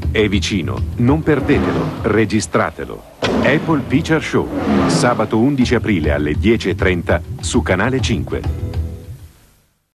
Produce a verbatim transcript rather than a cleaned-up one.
È vicino, non perdetelo, registratelo. Apple Feature Show, sabato undici aprile alle dieci e trenta su Canale cinque.